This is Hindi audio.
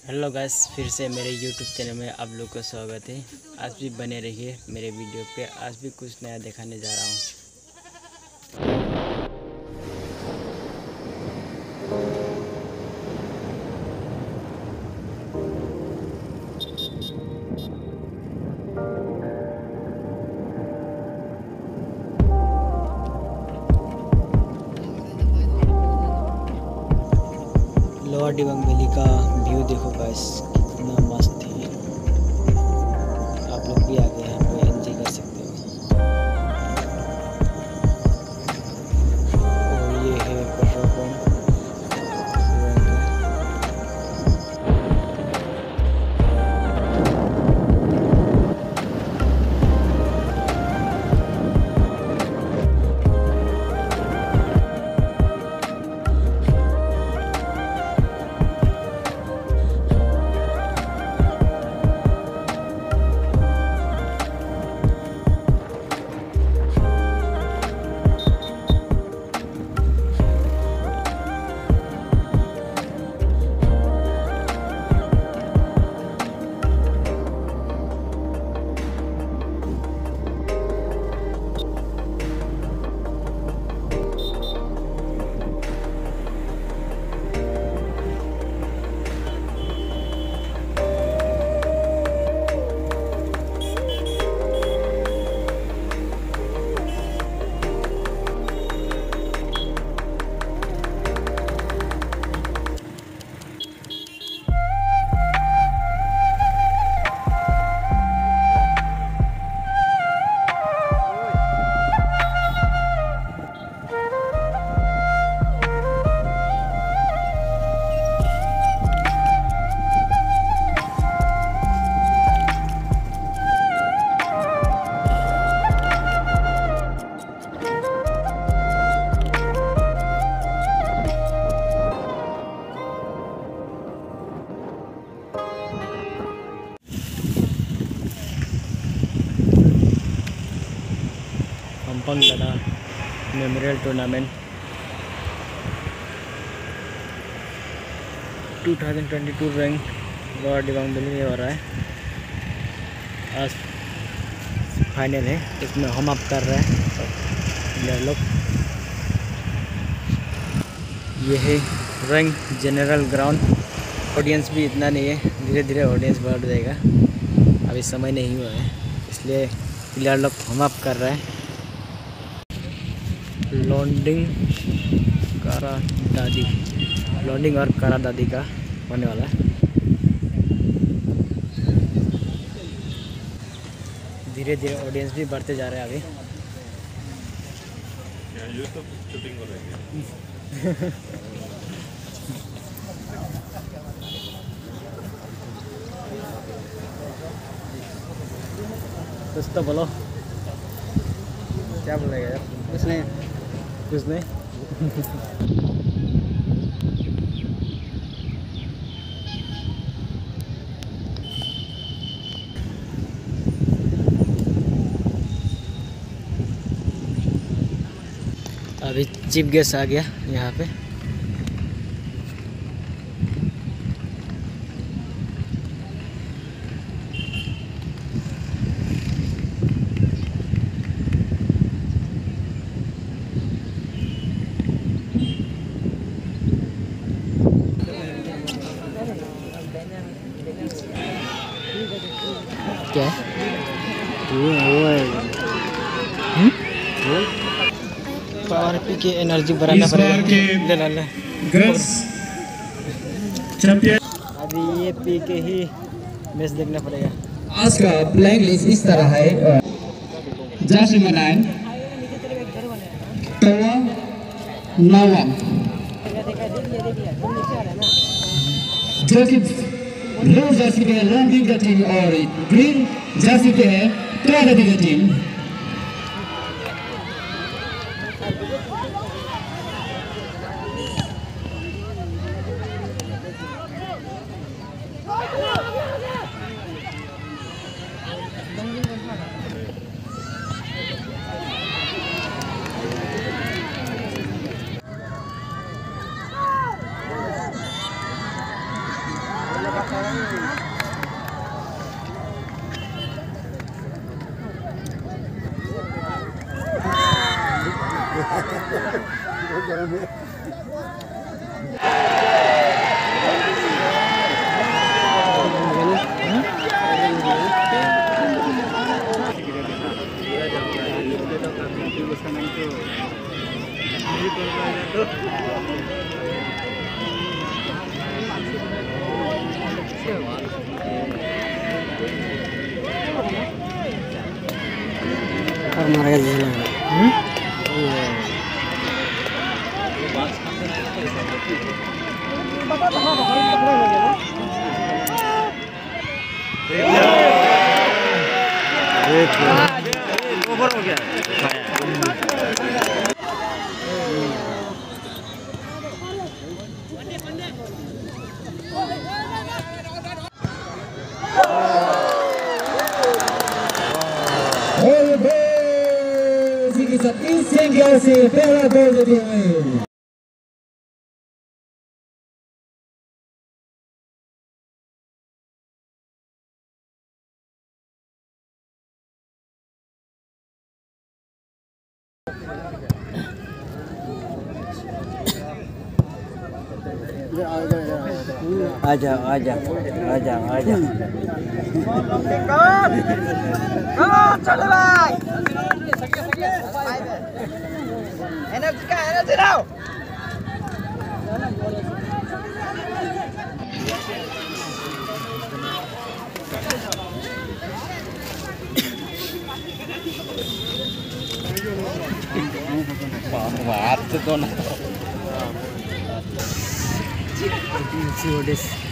हेलो गाइस, फिर से मेरे यूट्यूब चैनल में आप लोग का स्वागत है। आज भी बने रहिए मेरे वीडियो पे। आज भी कुछ नया दिखाने जा रहा हूँ। लोअर दिबांग वैली का व्यू देखो गाइस, कितना मस्त है। आप लोग भी आके यहाँ पे एंजॉय कर सकते हो। और ये है पेट्रोल पंप। हम्पंग दादा मेमोरियल टूर्नामेंट 2022 रैंक लोअर दिबांग वैली में हो रहा है। आज फाइनल है, इसमें हम अप कर रहे हैं लोग। ये है रैंक जनरल ग्राउंड। ऑडियंस भी इतना नहीं है, धीरे धीरे ऑडियंस बढ़ जाएगा। अभी समय नहीं हुआ है, इसलिए प्लेयर लोग हम अप कर रहे हैं। लॉन्डिंग और कारा दादी का होने वाला है। धीरे धीरे ऑडियंस भी बढ़ते जा रहे हैं अभी। कुछ तो बोलो, क्या बोलेगा यार? कुछ नहीं। अभी चीफ गेस्ट आ गया यहाँ पे। क्या है? पावर पी के एनर्जी बढ़ाना पड़ेगा। अभी ये पी के ही मैच देखना पड़ेगा। आज का प्लेइंग लिस्ट इस तरह है। जर्सी नंबर 9 तवा नवम, जो कि ब्लू जर्सी पे लॉन्डिंग का टीम और ग्रीन जर्सी पे है कारा का टीम। ओवर हो गया। और गोल जी के साथ 30 से पहला गोल देते हुए आजा आजा आजा आजा चलो भाई एनर्जी लाओ बात तो ना